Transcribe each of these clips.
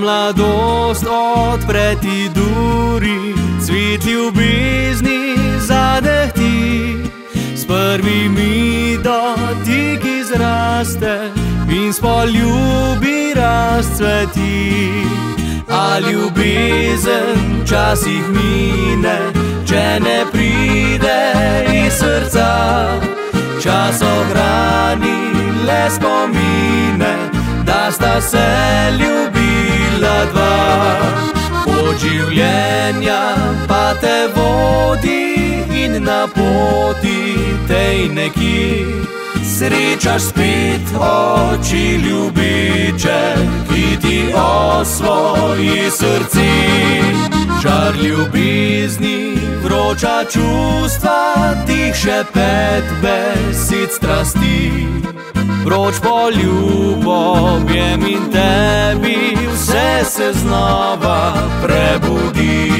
mladost odpre ti duri, cvet ljubezni zadehti, s prvimi dotiki zraste in s poljubi razcveti. A ljubezen včasih mine, če ne pride iz srca, čas ohrani le spomine, da sta se ljubila dva. Pot življenja pa te vodi in na poti tej nekje srečaš spet oči ljubeče, ki ti osvoji srce. Žar ljubezni, vroča čustva, tih šepet besed strasti, vroč poljub objem in tebi vse se znova prebudi.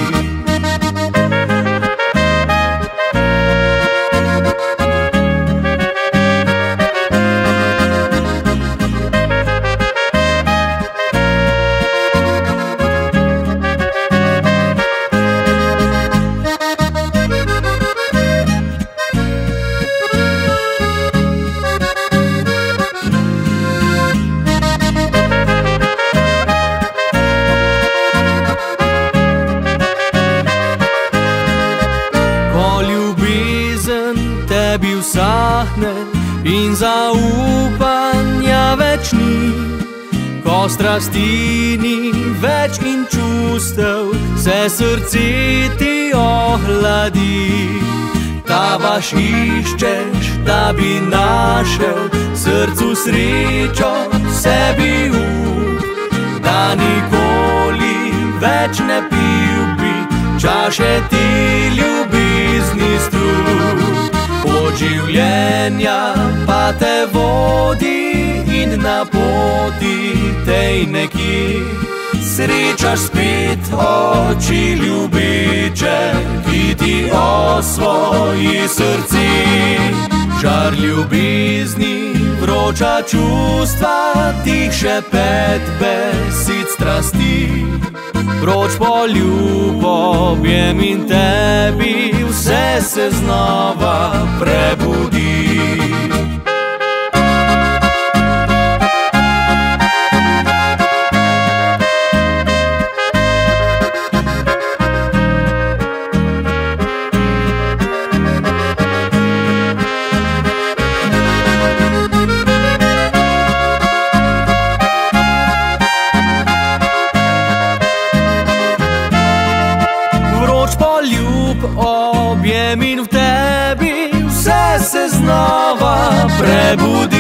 Tebi usahne in zaupanja več ni, ko strasti ni več in čustev se srce ti ohladi. Ta baš iščeš, da bi našel srcu srečo, sebi da nikoli več ne pil bi čaše ti ljubezni strup. Pot življenja pa te vodi in na poti tej nekje srečaš spet oči ljubeče, ki ti osvoji srce. Žar ljubezni, vroča čustva, tih šepet besed strasti, vroč poljub objem in tebi vse se znova prebudi. Poljub objem in v tebi vse se znova prebudi.